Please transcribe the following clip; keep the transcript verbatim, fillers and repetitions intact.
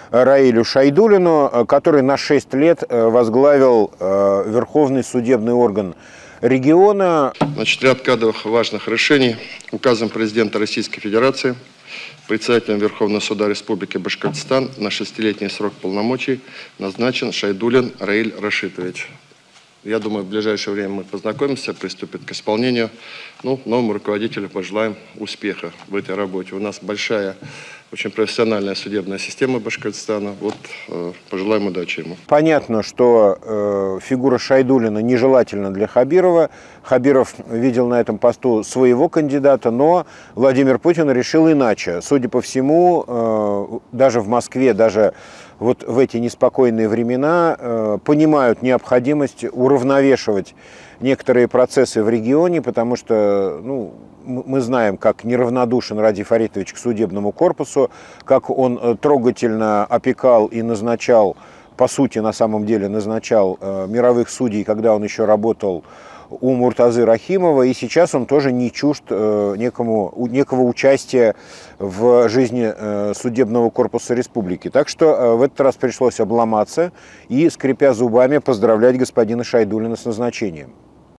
Раилю Шайдуллину, который на шесть лет возглавил Верховный судебный орган региона. Значит, ряд кадровых важных решений указом президента Российской Федерации председателем Верховного суда Республики Башкортостан на шестилетний срок полномочий назначен Шайдуллин Раиль Рашитович. Я думаю, в ближайшее время мы познакомимся, приступит к исполнению. Ну, новому руководителю пожелаем успеха в этой работе. У нас большая, очень профессиональная судебная система Башкортостана. Вот э, пожелаем удачи ему. Понятно, что э, фигура Шайдуллина нежелательна для Хабирова. Хабиров видел на этом посту своего кандидата, но Владимир Путин решил иначе. Судя по всему, э, даже в Москве, даже вот в эти неспокойные времена э, понимают необходимость уравновешивать некоторые процессы в регионе, потому что, ну, мы знаем, как неравнодушен Ради Фаритович к судебному корпусу, как он трогательно опекал и назначал, по сути, на самом деле, назначал э, мировых судей, когда он еще работал у Муртазы Рахимова, и сейчас он тоже не чужд э, некому, некого участия в жизни э, судебного корпуса республики. Так что э, в этот раз пришлось обломаться и, скрипя зубами, поздравлять господина Шайдуллина с назначением.